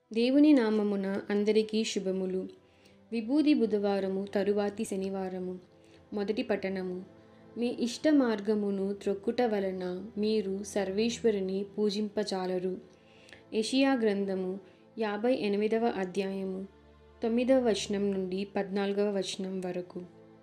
దేవుని నామమున అందరికీ శుభములు. విభూది బుధవారము తరువాతి శనివారము. మొదటి పట్టణము. మీ ఇష్ట మార్గమును త్రొక్కుట వలన మీరు సర్వేశ్వరుని పూజింపజాలరు. యెషయా గ్రంథము 58వ అధ్యాయము 9వ వచనం నుండి 14వ వచనం వరకు.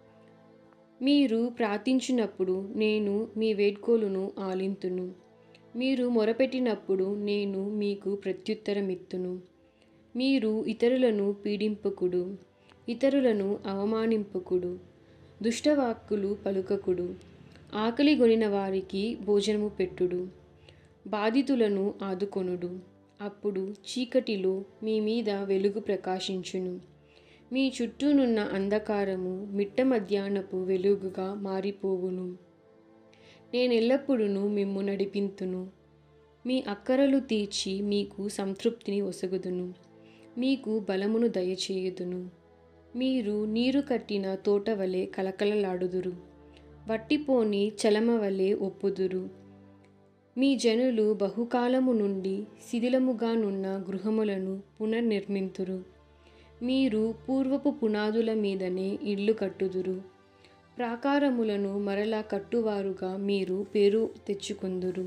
మీరు ప్రార్థించినప్పుడు నేను మీ వేడ్కోలును ఆలింతును. మీరు మొరపెట్టినప్పుడు నేను మీకు ప్రత్యుత్తరమిత్తును. మీరు ఇతరులను పీడింపకుడు, ఇతరులను అవమానింపకుడు, దుష్టవాక్కులు పలుకకుడు, ఆకలిగొనిన వారికి భోజనము పెట్టుడు, బాధితులను ఆదుకొనుడు. అప్పుడు చీకటిలో మీ మీద వెలుగు ప్రకాశించును. మీ చుట్టూనున్న అంధకారము మిట్ట మధ్యాహ్నపు వెలుగుగా మారిపోవును. నేనెల్లప్పుడూ మిమ్ము నడిపింతును. మీ అక్కరలు తీర్చి మీకు సంతృప్తిని ఒసగుదును. మీకు బలమును దయచేయుదును. మీరు నీరు కట్టిన తోట వలె కలకలలాడుదురు. వట్టిపోని చలమ వలె ఒప్పుదురు. మీ జనులు బహుకాలము నుండి శిథిలముగానున్న గృహములను పునర్నిర్మింతురు. మీరు పూర్వపు పునాదుల మీదనే ఇళ్ళు కట్టుదురు. ప్రాకారములను మరలా కట్టువారుగా మీరు పేరు తెచ్చుకొందురు.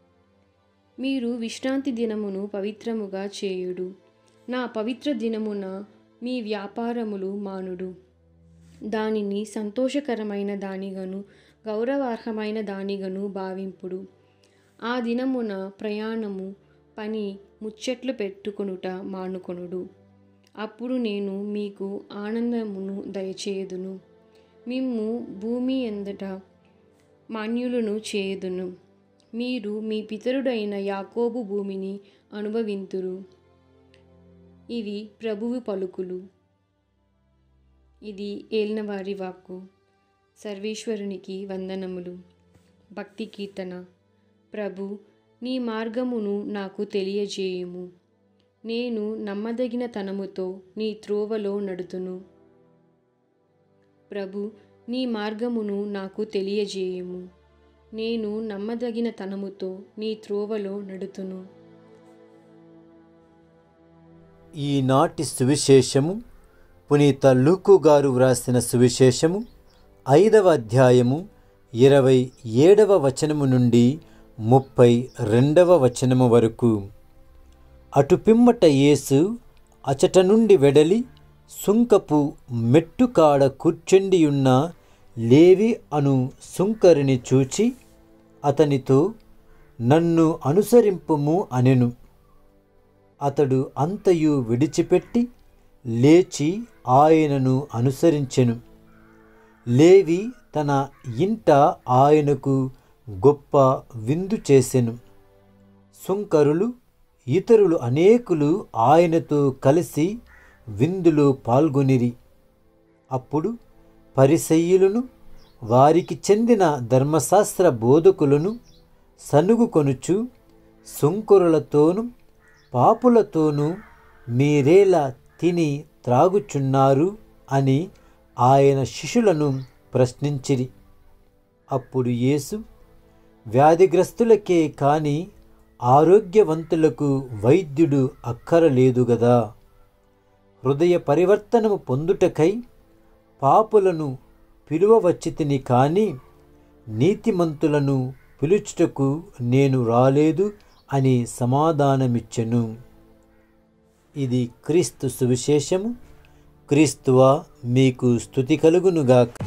మీరు విశ్రాంతి దినమును పవిత్రముగా చేయుడు. నా పవిత్ర దినమున మీ వ్యాపారములు మానుడు. దానిని సంతోషకరమైన దానిగను గౌరవార్హమైన దానిగను భావింపుడు. ఆ దినమున ప్రయాణము, పని, ముచ్చట్లు పెట్టుకొనుట మానుకొనుడు. అప్పుడు నేను మీకు ఆనందమును దయచేయుదును. మిమ్ము భూమి ఎందట మాన్యులను చేయుదును. మీరు మీ పితరుడైన యాకోబు భూమిని అనుభవింతురు. ఇవి ప్రభువు పలుకులు. ఇది ఏలినవారి వాక్కు. సర్వేశ్వరునికి వందనములు. భక్తి కీర్తన. ప్రభు, నీ మార్గమును నాకు తెలియజేయుము. నేను నమ్మదగిన తనముతో నీ త్రోవలో నడుతును. ప్రభు, నీ మార్గమును నాకు తెలియజేయుము. నేను నమ్మదగిన తనముతో నీ త్రోవలో నడుతును. ఈనాటి సువిశేషము పునీత లూకు గారు వ్రాసిన సువిశేషము 5వ అధ్యాయము 27వ వచనము నుండి 32వ వచనము వరకు. అటు పిమ్మట యేసు అచట నుండి వెడలి సుంకపు మెట్టుకాడ కూర్చుండియున్న లేవి అను సుంకరిని చూచి అతనితో, నన్ను అనుసరింపుము అనెను. అతడు అంతయు విడిచిపెట్టి లేచి ఆయనను అనుసరించెను. లేవి తన ఇంట ఆయనకు గొప్ప విందు చేసెను. సుంకరులు ఇతరులు అనేకులు ఆయనతో కలిసి విందులో పాల్గొనిరి. అప్పుడు పరిసయ్యులను వారికి చెందిన ధర్మశాస్త్ర బోధకులను సనుగుకొనుచు, సుంకరులతోనూ పాపులతోనూ మీరేలా తిని త్రాగుచున్నారు అని ఆయన శిష్యులను ప్రశ్నించిరి. అప్పుడు యేసు, వ్యాధిగ్రస్తులకే కాని ఆరోగ్యవంతులకు వైద్యుడు అక్కరలేదు గదా. హృదయ పరివర్తనము పొందుటకై పాపులను పిలువవచ్చితిని కాని నీతిమంతులను పిలుచుటకు నేను రాలేదు అని సమాధానమిచ్చెను. ఇది క్రీస్తు సువిశేషము. క్రీస్తువా, మీకు స్తుతి కలుగునుగాక.